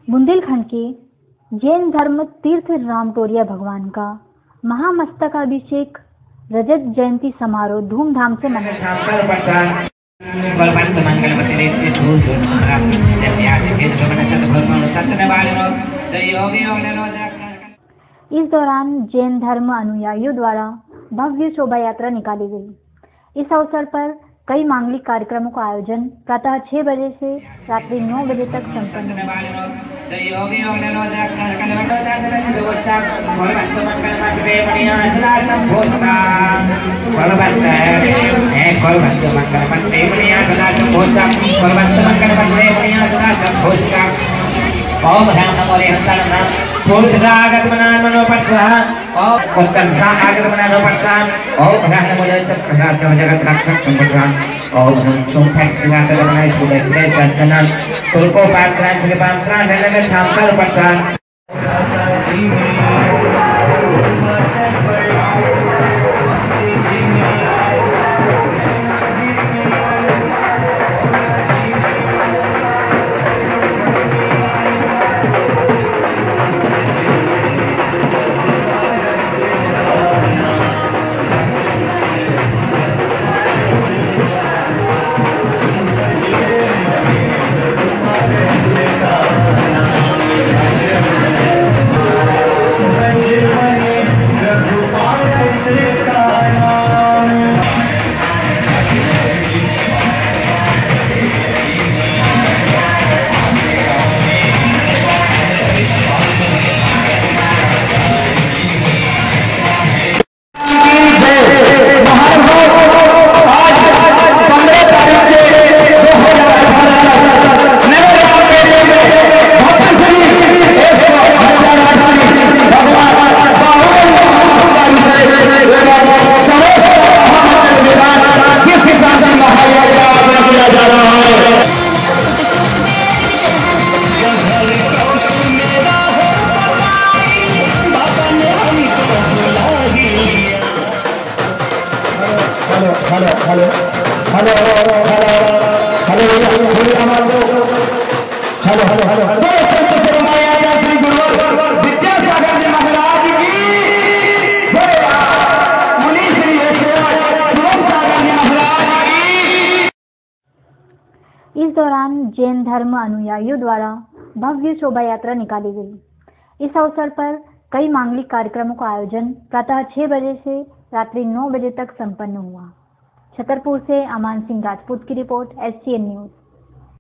बुंदेलखंड के जैन धर्म तीर्थ रामटोरिया भगवान का महामस्तकाभिषेक रजत जयंती समारोह धूमधाम से मनाया। इस दौरान जैन धर्म अनुयायियों द्वारा भव्य शोभा यात्रा निकाली गई। इस अवसर पर कई मांगलिक कार्यक्रमों का आयोजन प्रातः 6 बजे से रात्रि 9 बजे तक संपन्न हुआ। ओम ह्रां नमो रेहंतां नमः पूर्वसागतमनान् मनोपस्वः ओम पुस्तंसागतमनान् मनोपस्वः ओम ह्रां नमो रेहंतां जगत रक्षक संपदान ओम हम सोमफक्तिवादनाय सुदेशे सज्जनान् तुलकोपात्रान् श्रीपात्रान् नमः शांकर पस्वः इस दौरान जैन धर्म अनुयायियों द्वारा भव्य शोभा यात्रा निकाली गई। इस अवसर पर कई मांगलिक कार्यक्रमों का आयोजन प्रातः 6 बजे से रात्रि 9 बजे तक संपन्न हुआ। छतरपुर से अमान सिंह राजपूत की रिपोर्ट, SCN न्यूज।